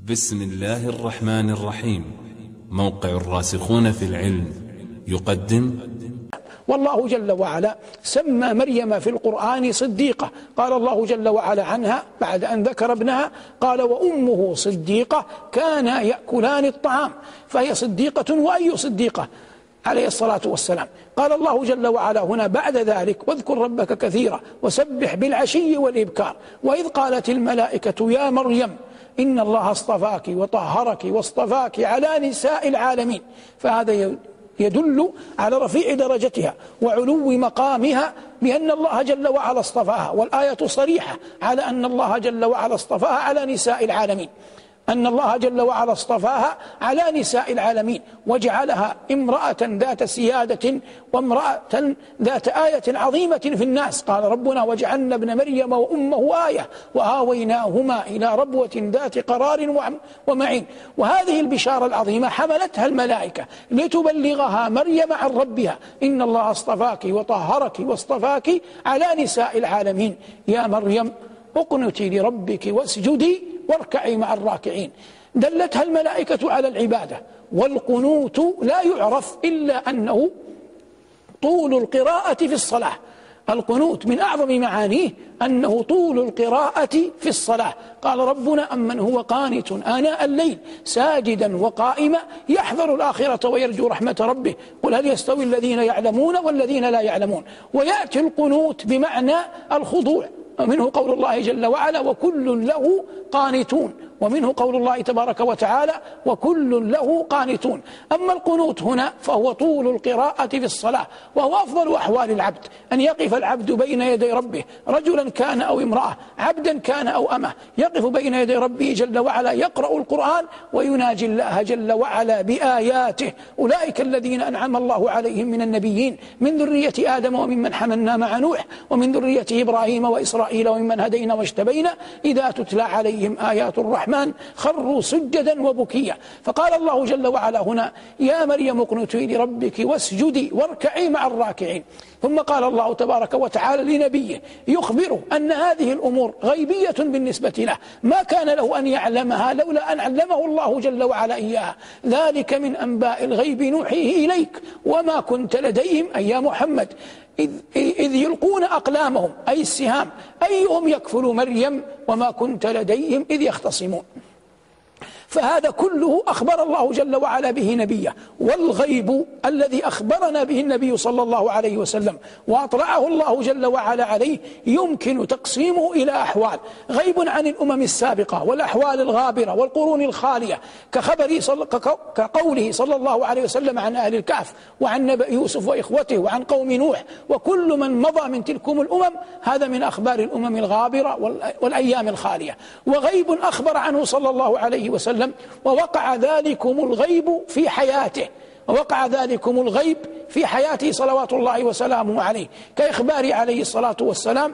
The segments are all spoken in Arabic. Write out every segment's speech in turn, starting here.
بسم الله الرحمن الرحيم. موقع الراسخون في العلم يقدم. والله جل وعلا سمى مريم في القرآن صديقة. قال الله جل وعلا عنها بعد أن ذكر ابنها قال وأمه صديقة كانا يأكلان الطعام، فهي صديقة وأي صديقة عليه الصلاة والسلام. قال الله جل وعلا هنا بعد ذلك واذكر ربك كثيرا وسبح بالعشي والإبكار وإذ قالت الملائكة يا مريم إن الله اصطفاك وطهرك واصطفاك على نساء العالمين. فهذا يدل على رفيع درجتها وعلو مقامها بأن الله جل وعلا اصطفاها، والآية صريحة على أن الله جل وعلا اصطفاها على نساء العالمين، أن الله جل وعلا اصطفاها على نساء العالمين وجعلها امرأة ذات سيادة وامرأة ذات آية عظيمة في الناس. قال ربنا وجعلنا ابن مريم وأمه آية وآويناهما إلى ربوة ذات قرار ومعين. وهذه البشارة العظيمة حملتها الملائكة لتبلغها مريم عن ربها إن الله اصطفاك وطهرك واصطفاك على نساء العالمين يا مريم اقنتي لربك واسجدي واركعي مع الراكعين. دلتها الملائكة على العبادة، والقنوت لا يعرف إلا أنه طول القراءة في الصلاة. القنوت من أعظم معانيه أنه طول القراءة في الصلاة. قال ربنا أمن هو قانت آناء الليل ساجدا وقائما يحذر الآخرة ويرجو رحمة ربه قل هل يستوي الذين يعلمون والذين لا يعلمون. ويأتي القنوت بمعنى الخضوع، ومنه قول الله جل وعلا وكل له قانتون، ومنه قول الله تبارك وتعالى وكل له قانتون. أما القنوت هنا فهو طول القراءة في الصلاة، وهو أفضل أحوال العبد أن يقف العبد بين يدي ربه، رجلا كان أو امرأة، عبدا كان أو أمه، يقف بين يدي ربه جل وعلا يقرأ القرآن ويناجي الله جل وعلا بآياته. أولئك الذين أنعم الله عليهم من النبيين من ذرية آدم وممن حملنا مع نوح ومن ذرية إبراهيم وإسرائيل وممن هدينا واجتبينا إذا تتلى عليهم آيات الرحمن خروا سجدا وبكيا. فقال الله جل وعلا هنا يا مريم اقنتي لربك واسجدي واركعي مع الراكعين. ثم قال الله تبارك وتعالى لنبيه يخبره أن هذه الأمور غيبية بالنسبة له، ما كان له أن يعلمها لولا أن علمه الله جل وعلا إياها. ذلك من أنباء الغيب نوحيه إليك وما كنت لديهم أي يا محمد إذ يلقون أقلامهم أي السهام أيهم يكفل مريم وما كنت لديهم إذ يختصمون. فهذا كله أخبر الله جل وعلا به نبيه. والغيب الذي أخبرنا به النبي صلى الله عليه وسلم وأطلعه الله جل وعلا عليه يمكن تقسيمه إلى أحوال: غيب عن الأمم السابقة والأحوال الغابرة والقرون الخالية كقوله صلى الله عليه وسلم عن أهل الكهف وعن نبأ يوسف وإخوته وعن قوم نوح وكل من مضى من تلكم الأمم، هذا من أخبار الأمم الغابرة والأيام الخالية. وغيب أخبر عنه صلى الله عليه وسلم ووقع ذلكم الغيب في حياته، ووقع ذلكم الغيب في حياته صلوات الله وسلامه عليه، كإخبار عليه الصلاة والسلام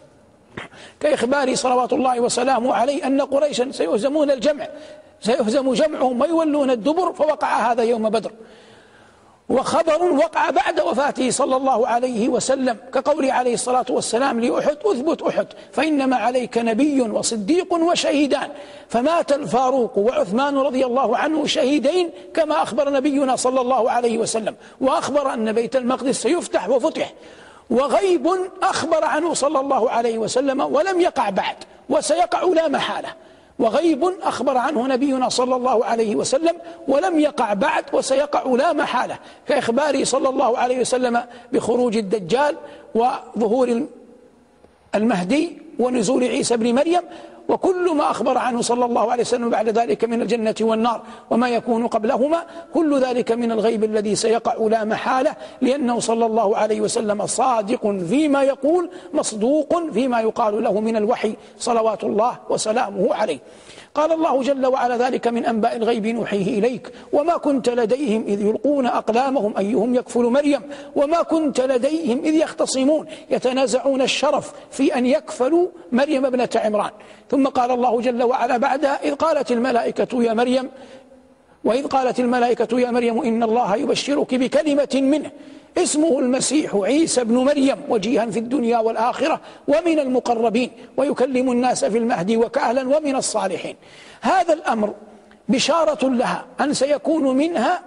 صلوات الله وسلامه عليه أن قريشا سيهزمون الجمع، سيهزم جمعهم ويولون الدبر، فوقع هذا يوم بدر. وخبر وقع بعد وفاته صلى الله عليه وسلم كقوله عليه الصلاة والسلام لأحد أثبت أحد فإنما عليك نبي وصديق وشهيدان، فمات الفاروق وعثمان رضي الله عنه شهيدين كما أخبر نبينا صلى الله عليه وسلم، وأخبر أن بيت المقدس سيفتح وفتح. وغيب أخبر عنه صلى الله عليه وسلم ولم يقع بعد وسيقع لا محالة. وغيب أخبر عنه نبينا صلى الله عليه وسلم ولم يقع بعد وسيقع لا محالة، كإخباره صلى الله عليه وسلم بخروج الدجال وظهور المهدي ونزول عيسى بن مريم، وكل ما أخبر عنه صلى الله عليه وسلم بعد ذلك من الجنة والنار وما يكون قبلهما، كل ذلك من الغيب الذي سيقع لا محالة، لأنه صلى الله عليه وسلم صادق فيما يقول مصدوق فيما يقال له من الوحي صلوات الله وسلامه عليه. قال الله جل وعلا ذلك من أنباء الغيب نوحيه إليك وما كنت لديهم إذ يلقون أقلامهم أيهم يكفل مريم وما كنت لديهم إذ يختصمون، يتنازعون الشرف في أن يكفلوا مريم ابنة عمران. ثم قال الله جل وعلا بعدها إذ قالت الملائكة يا مريم وإذ قالت الملائكة يا مريم إن الله يبشرك بكلمة منه اسمه المسيح عيسى بن مريم وجيها في الدنيا والآخرة ومن المقربين ويكلم الناس في المهد وكهلا ومن الصالحين. هذا الأمر بشارة لها أن سيكون منها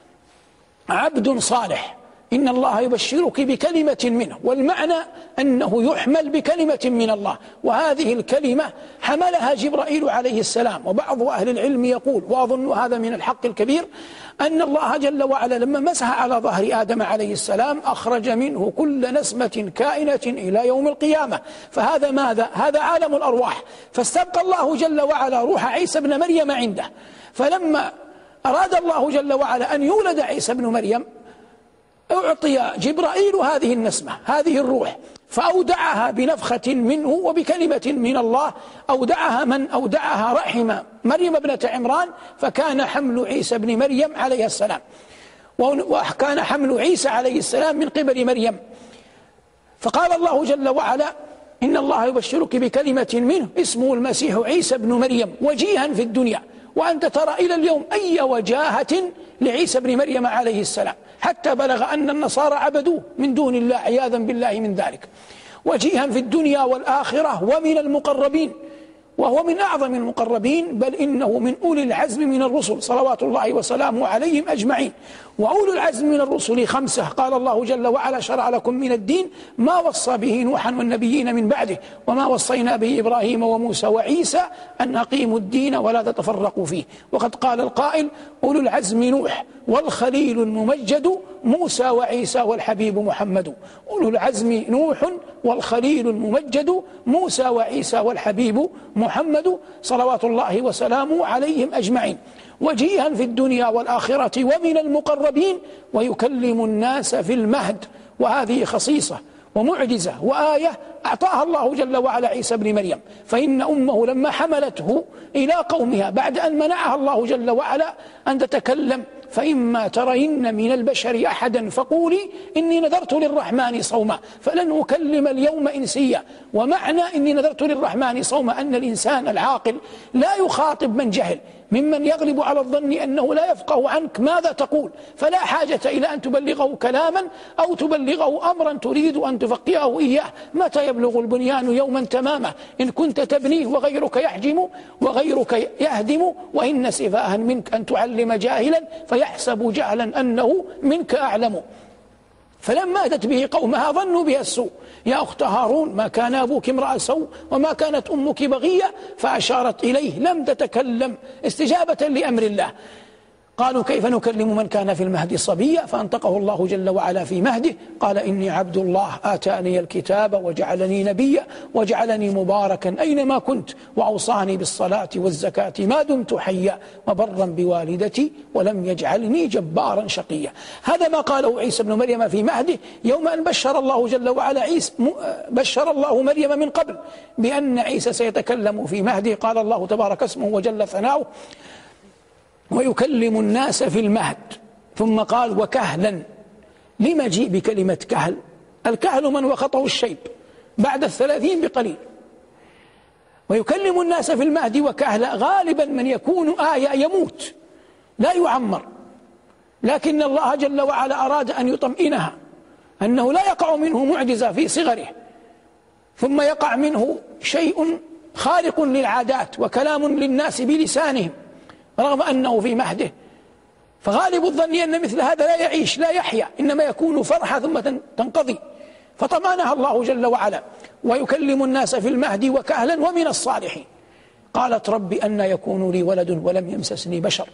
عبد صالح. إن الله يبشرك بكلمة منه، والمعنى أنه يحمل بكلمة من الله، وهذه الكلمة حملها جبرائيل عليه السلام. وبعض أهل العلم يقول، وأظن هذا من الحق الكبير، أن الله جل وعلا لما مسح على ظهر آدم عليه السلام أخرج منه كل نسمة كائنة إلى يوم القيامة. فهذا ماذا؟ هذا عالم الأرواح. فاستبقى الله جل وعلا روح عيسى بن مريم عنده، فلما أراد الله جل وعلا أن يولد عيسى بن مريم أعطي جبرائيل هذه النسمة، هذه الروح، فأودعها بنفخة منه وبكلمة من الله. أودعها من أودعها رحم مريم ابنة عمران، فكان حمل عيسى بن مريم عليه السلام، وكان حمل عيسى عليه السلام من قبل مريم. فقال الله جل وعلا إن الله يبشرك بكلمة منه اسمه المسيح عيسى بن مريم وجيها في الدنيا. وأنت ترى إلى اليوم أي وجاهة لعيسى بن مريم عليه السلام، حتى بلغ أن النصارى عبدوه من دون الله عياذا بالله من ذلك. وجيها في الدنيا والآخرة ومن المقربين، وهو من أعظم المقربين، بل إنه من أولي العزم من الرسل صلوات الله وسلامه عليهم أجمعين. وأولو العزم من الرسل 5. قال الله جل وعلا شرع لكم من الدين ما وصى به نوحا والنبيين من بعده وما وصينا به إبراهيم وموسى وعيسى أن أقيموا الدين ولا تتفرقوا فيه. وقد قال القائل أولو العزم نوح والخليل الممجد موسى وعيسى والحبيب محمد. أولو العزم نوح والخليل الممجد موسى وعيسى والحبيب محمد صلوات الله وسلامه عليهم أجمعين. وجيها في الدنيا والآخرة ومن المقربين ويكلم الناس في المهد. وهذه خصيصة ومعجزة وآية أعطاها الله جل وعلا عيسى بن مريم. فإن أمه لما حملته إلى قومها بعد أن منعها الله جل وعلا أن تتكلم، فإما ترين من البشر أحدا فقولي إني نذرت للرحمن صوما فلن أكلم اليوم إنسيا. ومعنى إني نذرت للرحمن صوما أن الإنسان العاقل لا يخاطب من جهل، ممن يغلب على الظن أنه لا يفقه عنك ماذا تقول، فلا حاجة إلى أن تبلغه كلاما أو تبلغه أمرا تريد أن تفقهه إياه. متى يبلغ البنيان يوما تمامه إن كنت تبنيه وغيرك يحجم وغيرك يهدم، وإن سفاها منك أن تعلم جاهلا فيحسب جهلا أنه منك أعلم. فلما أتت به قومها ظنوا بها السوء. يا أخت هارون ما كان أبوك امرأ سوء وما كانت أمك بغية، فأشارت إليه لم تتكلم استجابة لأمر الله. قالوا كيف نكلم من كان في المهد صبيا، فأنطقه الله جل وعلا في مهده قال إني عبد الله آتاني الكتاب وجعلني نبيا وجعلني مباركا أينما كنت وأوصاني بالصلاة والزكاة ما دمت حيا وبرا بوالدتي ولم يجعلني جبارا شقيا. هذا ما قاله عيسى بن مريم في مهده يوم أن بشر الله جل وعلا بشر الله مريم من قبل بأن عيسى سيتكلم في مهده. قال الله تبارك اسمه وجل ثناؤه ويكلم الناس في المهد، ثم قال وكهلا. لما جيء بكلمة كهل؟ الكهل من وخطه الشيب بعد 30 بقليل. ويكلم الناس في المهد وكهلا، غالبا من يكون آية يموت لا يعمر، لكن الله جل وعلا أراد أن يطمئنها أنه لا يقع منه معجزة في صغره ثم يقع منه شيء خارق للعادات وكلام للناس بلسانهم رغم أنه في مهده. فغالب الظن أن مثل هذا لا يعيش لا يحيا، إنما يكون فرحة ثم تنقضي. فطمأنها الله جل وعلا ويكلم الناس في المهد وكهلا ومن الصالحين. قالت رب أن يكون لي ولد ولم يمسسني بشر،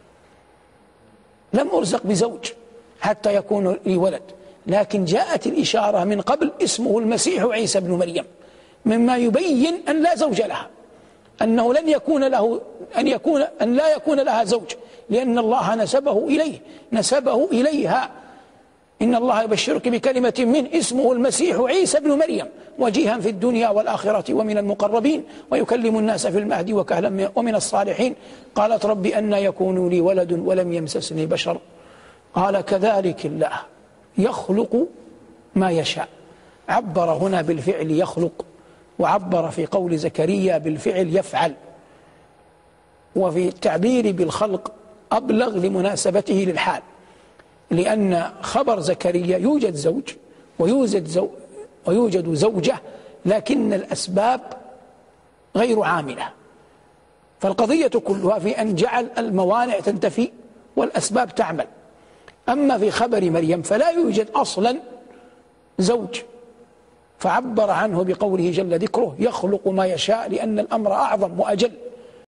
لم أرزق بزوج حتى يكون لي ولد. لكن جاءت الإشارة من قبل اسمه المسيح عيسى بن مريم، مما يبين أن لا زوج لها، أنه لن يكون له أن لا يكون لها زوج، لأن الله نسبه إليها. إن الله يبشرك بكلمة منه اسمه المسيح عيسى بن مريم وجيها في الدنيا والآخرة ومن المقربين ويكلم الناس في المهد وكهلا ومن الصالحين. قالت رب أن يكون لي ولد ولم يمسسني بشر. قال كذلك الله يخلق ما يشاء. عبر هنا بالفعل يخلق، وعبر في قول زكريا بالفعل يفعل. وفي التعبير بالخلق أبلغ لمناسبته للحال، لأن خبر زكريا يوجد زوج ويوجد زوجة، لكن الأسباب غير عاملة، فالقضية كلها في أن جعل الموانع تنتفي والأسباب تعمل. أما في خبر مريم فلا يوجد أصلا زوج، فعبر عنه بقوله جل ذكره: يخلق ما يشاء، لأن الأمر أعظم وأجل.